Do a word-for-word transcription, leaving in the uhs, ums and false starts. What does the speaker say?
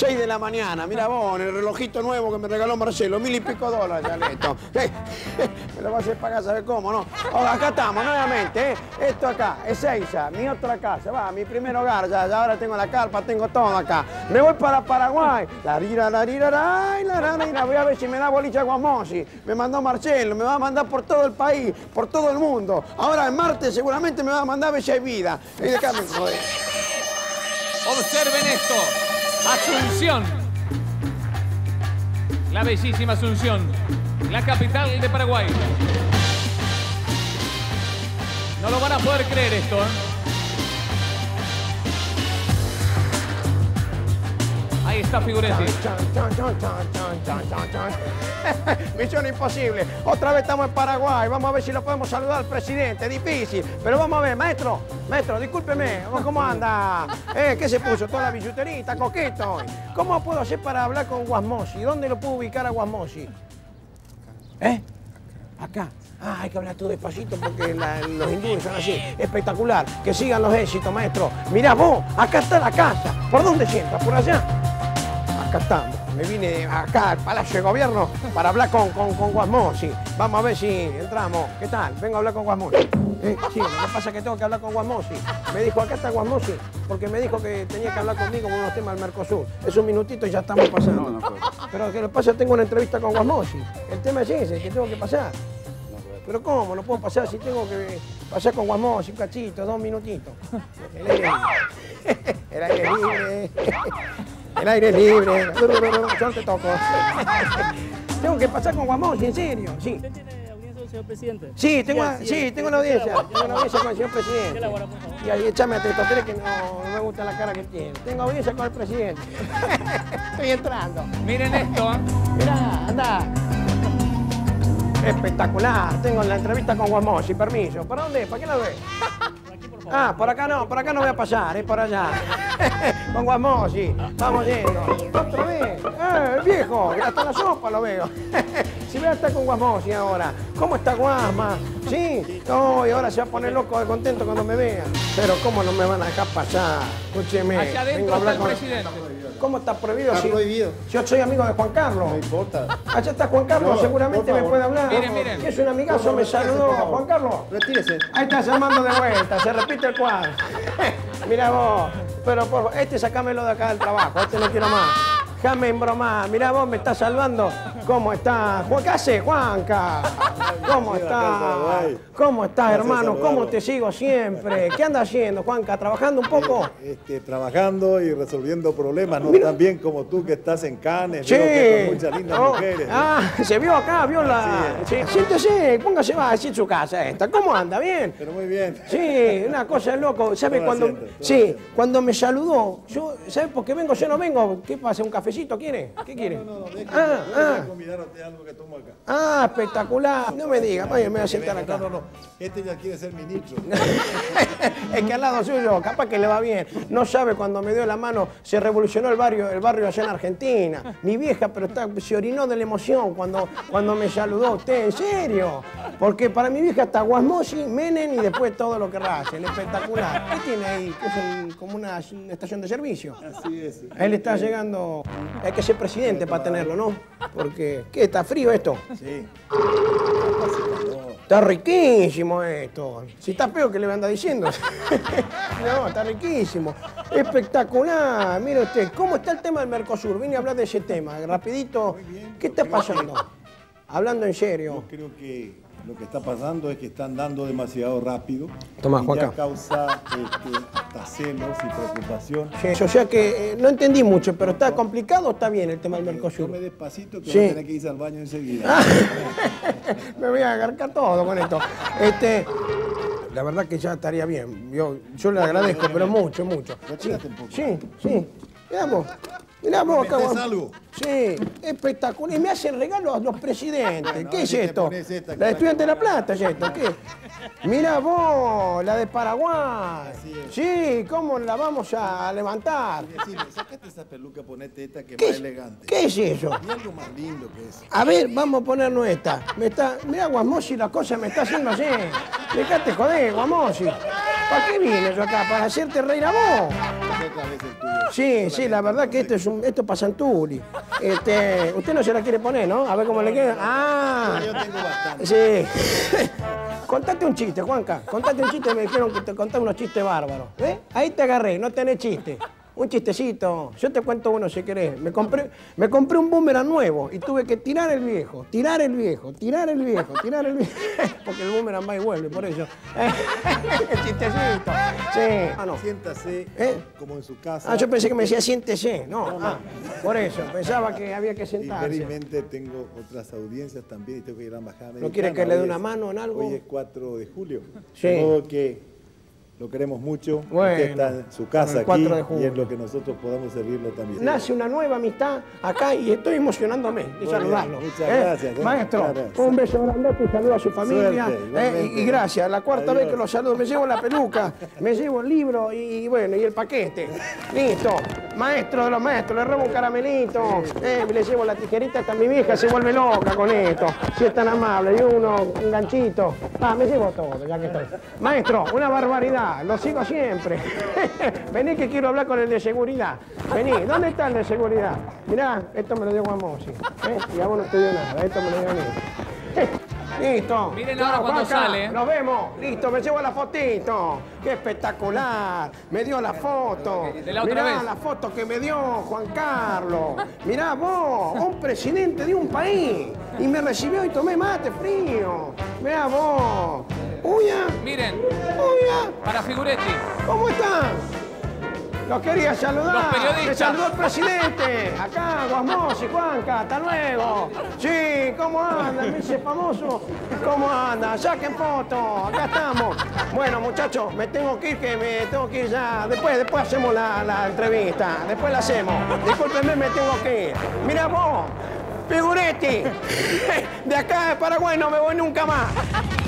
seis de la mañana, mira vos, en el relojito nuevo que me regaló Marcelo, mil y pico dólares, Chaleto. Me lo vas a hacer pagar, ¿sabes cómo, no? Oh, acá estamos, nuevamente, ¿eh? Esto acá, Ezeiza, mi otra casa, va, mi primer hogar, ya, ya ahora tengo la carpa, tengo todo acá. Me voy para Paraguay, la rira, la rira, la la la la voy a ver si me da boliche Guasmosi. Me mandó Marcelo, me va a mandar por todo el país, por todo el mundo. Ahora en Marte seguramente me va a mandar a ver si hay vida. Y de acá me joder. Observen esto. Asunción. La bellísima Asunción. La capital de Paraguay. No lo van a poder creer esto, ¿eh? Ahí está Figuretti. Misión imposible. Otra vez estamos en Paraguay. Vamos a ver si lo podemos saludar al presidente. Difícil. Pero vamos a ver, maestro. Maestro, discúlpeme. ¿Cómo anda? Eh, ¿Qué se puso? Toda la billuterita, coqueto. ¿Cómo puedo hacer para hablar con Guasmosi? ¿Dónde lo puedo ubicar a Guasmosi? ¿Eh? Acá. Ah, hay que hablar todo despacito porque la, los hindúes son así. Espectacular. Que sigan los éxitos, maestro. Mirá vos, acá está la casa. ¿Por dónde se entra? ¿Por allá? Acá estamos. Me vine acá al Palacio de Gobierno para hablar con, con, con Guasmosi. Vamos a ver si entramos. ¿Qué tal? Vengo a hablar con Guasmosi. Eh, sí, lo que pasa es que tengo que hablar con Guasmosi. Me dijo, acá está Guasmosi, porque me dijo que tenía que hablar conmigo con unos temas del Mercosur. Es un minutito y ya estamos pasando. No, no, pero lo que pasa es que tengo una entrevista con Guasmosi. El tema es ese, que tengo que pasar. Pero ¿cómo? No puedo pasar si tengo que pasar con Guasmosi, un cachito, dos minutitos. El aire libre. El aire libre. El aire libre. Yo no te toco. Tengo que pasar con Guasmosi, en serio. Sí. ¿Usted tiene audiencia con el señor presidente? Sí, tengo, sí, sí, tengo una audiencia. Tengo una audiencia con el señor presidente. ¿Qué labora, por favor? Y ahí échame a Testosterone que no, no me gusta la cara que tiene. Tengo audiencia con el presidente. Estoy entrando. Miren esto, ¿eh? Mirá, anda. Espectacular. Tengo la entrevista con Guasmosi, permiso. ¿Para dónde? ¿Para qué la ves? Por aquí, por favor. Ah, por acá no, por acá no voy a pasar, es por allá. Con Guasmosi, vamos yendo. Otra vez. Eh, el viejo, hasta la sopa lo veo. Si voy a estar con Guasmosi ahora. ¿Cómo está Guasma? ¿Sí? No, y ahora se va a poner loco de contento cuando me vean. Pero ¿cómo no me van a dejar pasar? Escúcheme. Allá adentro está el presidente. ¿Cómo está prohibido? Está si, prohibido. si yo soy amigo de Juan Carlos. No importa. Allá está Juan Carlos, No, seguramente por me favor. puede hablar. Miren, miren. Es un amigazo, me saludó. Juan Carlos. Retírese. Ahí está llamando de vuelta, se repite el cuadro. Mira vos, pero por favor, este sacámelo de acá del trabajo, este no quiero más. Déjame embromar, mira vos, me estás salvando. ¿Cómo estás? ¿Qué hace, Juanca? ¿Cómo estás? ¿Cómo estás, hermano? ¿Cómo te sigo siempre? ¿Qué andas haciendo, Juanca? ¿Trabajando un poco? Este, trabajando y resolviendo problemas, no Mira. tan bien como tú que estás en Cannes, Sí. veo que con muchas lindas Oh, mujeres. Ah, se vio acá, vio la... Sí. Siéntese, póngase, va a decir su casa esta. ¿Cómo anda? ¿Bien? Pero muy bien. Sí, una cosa de loco. ¿Sabe Toma cuando? asiento, toma Sí, asiento. cuando me saludó, yo, ¿sabe por qué vengo? Yo no vengo. ¿Qué pasa? ¿Un cafecito quiere? ¿Qué quiere? No, no, no, déjame, Ah, yo le voy ah. a convidar a usted algo que tomo acá. Ah, espectacular. No me diga, vaya, me voy a sentar acá. No, no, no. Este ya quiere ser ministro. Es que al lado suyo, capaz que le va bien. No sabe, cuando me dio la mano, se revolucionó el barrio, el barrio allá en Argentina. Mi vieja, pero está, se orinó de la emoción cuando, cuando me saludó usted, en serio. Porque para mi vieja está Guasmosi, Menem y después todo lo que Racen. Espectacular. ¿Qué tiene ahí? ¿Qué es un- como una, una estación de servicio? Así es. Él está llegando. Hay que ser presidente para tenerlo, ¿no? Porque, ¿qué? ¿Está frío esto? Sí. Está riquísimo esto. Si está feo, ¿qué le anda diciendo? No, está riquísimo. Espectacular. Mire usted, ¿cómo está el tema del Mercosur? Vine a hablar de ese tema. Rapidito. ¿Qué está pasando? Hablando en serio. Yo creo que lo que está pasando es que están dando demasiado rápido. Toma, y Juanca. ya causa este, hasta celos y preocupación. Sí, o sea que eh, no entendí mucho, pero ¿está complicado o está bien el tema del Mercosur? Tome despacito que Sí. va a tener que irse al baño enseguida. Ah, me voy a agarcar todo con esto. Este, la verdad que ya estaría bien. Yo, yo le agradezco, pero mucho, mucho. Sí, Retírate un poco. sí, sí. Miramos, miramos acá. ¿Metés algo? Sí, espectacular. Y me hacen regalos a los presidentes. Bueno, ¿Qué ahí es te esto? pones esta que La de está Estudiantes de La acá. Plata, ¿es esto? ¿Qué? Mira vos, la de Paraguay. Así es. Sí, ¿cómo la vamos a levantar? Decime, sácate esa peluca, ponete esta que es ¿Qué más es, elegante. ¿Qué es eso? Y algo más lindo que es. A ver, vamos a ponernos esta. Me está, mirá, Guasmosi, la cosa me está haciendo así. Dejate joder, Guasmosi. ¿Para qué vine yo acá? ¿Para hacerte reír a vos? otra vez el tuyo. Sí, sí, la verdad que esto es un, esto es para Santuri. Este, usted no se la quiere poner, ¿no? A ver cómo le queda. Ah, Yo tengo bastante. sí. Contate un chiste, Juanca. Contate un chiste, me dijeron que te contaba unos chistes bárbaros. ¿Eh? Ahí te agarré, no tenés chiste. Un chistecito. Yo te cuento uno si querés. Me compré, me compré un boomerang nuevo y tuve que tirar el viejo, tirar el viejo, tirar el viejo, tirar el viejo. Porque el boomerang va y vuelve, por eso. El chistecito. Sí. Ah, no. Siéntase ¿Eh? como en su casa. Ah, yo pensé que me decía siéntese. No, ah, por eso. Pensaba que había que Y sentarse. felizmente tengo otras audiencias también y tengo que ir a la embajada americana. ¿No quiere que le dé Hoy una es- mano en algo? Hoy es cuatro de julio. Sí. De modo que lo queremos mucho. Bueno, Usted está en su casa el aquí cuatro de julio. y es lo que nosotros podamos servirlo también. Nace una nueva amistad acá y estoy emocionándome de Muy saludarlo. bien, muchas ¿eh? gracias, ¿eh? Maestro, Muchas gracias. un beso grandote y saludo a su familia. Suerte, ¿eh? igualmente. y, y gracias. La cuarta Adiós. vez que lo saludo, me llevo la peluca, me llevo el libro y, y bueno, y el paquete. Listo. Maestro de los maestros, le robo un caramelito. ¿eh? Le llevo la tijerita hasta mi vieja, se vuelve loca con esto. Si es tan amable. Y uno, un ganchito. Ah, me llevo todo, ya que estoy. Maestro, una barbaridad. Lo sigo siempre. Vení que quiero hablar con el de seguridad. Vení, ¿dónde está el de seguridad? Mirá, esto me lo dio Juan Mossi. ¿eh? Y a vos no te dio nada, esto me lo dio a mí. Listo. Miren ahora Chao, cuando Juanca, sale. Nos vemos. Listo, me llevo la fotito. Qué espectacular. Me dio la foto. De la otra Mirá vez. la foto que me dio Juan Carlos. Mirá vos, un presidente de un país. Y me recibió y tomé mate frío. Mirá vos. Uya. Miren, Uya. para Figuretti. ¿Cómo están? Los quería saludar. Los periodistas. Me saludó el presidente. Acá, Guasmos y Juanca, hasta luego. Sí, ¿cómo anda? Me dice famoso. ¿Cómo anda? Saquen fotos. Acá estamos. Bueno, muchachos, me tengo que ir, que me tengo que ir ya. Después, después hacemos la, la entrevista. Después la hacemos. Discúlpenme, me tengo que ir. Mira vos, Figuretti. De acá de Paraguay no me voy nunca más.